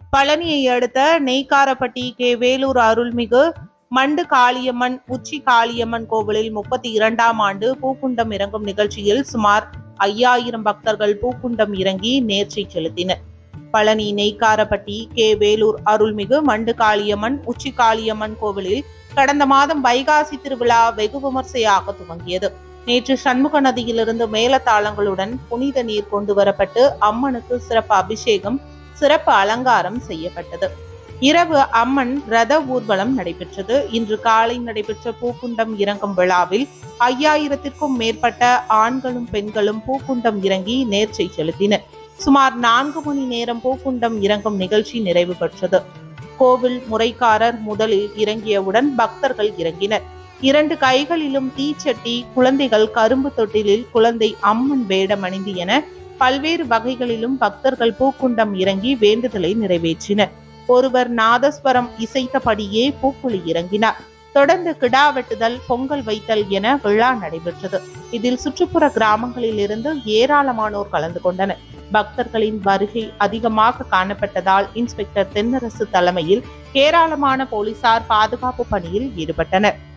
பழனியை அடுத்த நெய்க்காரப்பட்டி கே வேலூர் அருள்மிகு மண்டு காளியம்மன் உச்சி காளியம்மன் கோவிலில் 32ஆம் ஆண்டு பூக்குண்டம் இறங்கும் நிகழ்ச்சியில் சுமார் 5000 பக்தர்கள் பூக்குண்டம் இறங்கி நேர்ச்சை செலுத்தினர். பழனி நெய்க்காரப்பட்டி கே வேலூர் அருள்மிகு மண்டு காளியம்மன் உச்சி காளியம்மன் கோவிலில் கடந்த மாதம் வைகாசி திருவிழா வெகு விமர்சையாக துவங்கியது. நேற்று சண்முக நதியிலிருந்து மேலதாளங்களுடன் புனித நீர் கொண்டு வரப்பட்டு அம்மனுக்கு சிறப்பு அபிஷேகம், சிறப்பு அலங்காரம் செய்யப்பட்டது. இரவு அம்மன் ரத ஊர்வலம் நடைபெற்றது. இன்று காலை நடைபெற்ற பூக்குண்டம் இறங்கும் விழாவில் 5000த்திற்கும் மேற்பட்ட ஆண்களும் பெண்களும் பூக்குண்டம் இறங்கி நேர்ச்சை செலுத்தினர். சுமார் 4 மணி நேரம் பூக்குண்டம் இறங்கும் நிகழ்ச்சி நிறைவு பெற்றது. கோவில் முறைக்காரர் முதலில் இறங்கியவுடன் பக்தர்கள் இறங்கினர். 2 கைகளிலும் தீச்சட்டி, குழந்தைகள் கரும்பு தொட்டிலில் குழந்தை அம்மன் வேடம் அணிந்து என பல்வேறு வகைகளிலும் பக்தர்கள் பூக்குண்டம் இறங்கி வேண்டுதலை நிறைவேற்றினர். ஒருவர் நாதஸ்வரம் இசைத்தபடியே பூக்குழி இறங்கினார். தொடர்ந்து கிடா வெட்டுதல், பொங்கல் வைத்தல் என விழா நடைபெற்றது. இதில் சுற்றுப்புற கிராமங்களில் இருந்து ஏராளமானோர் கலந்து கொண்டனர். பக்தர்களின் வருகை அதிகமாக காணப்பட்டதால் இன்ஸ்பெக்டர் தென்னரசு தலைமையில் ஏராளமான போலீசார் பாதுகாப்பு பணியில் ஈடுபட்டனர்.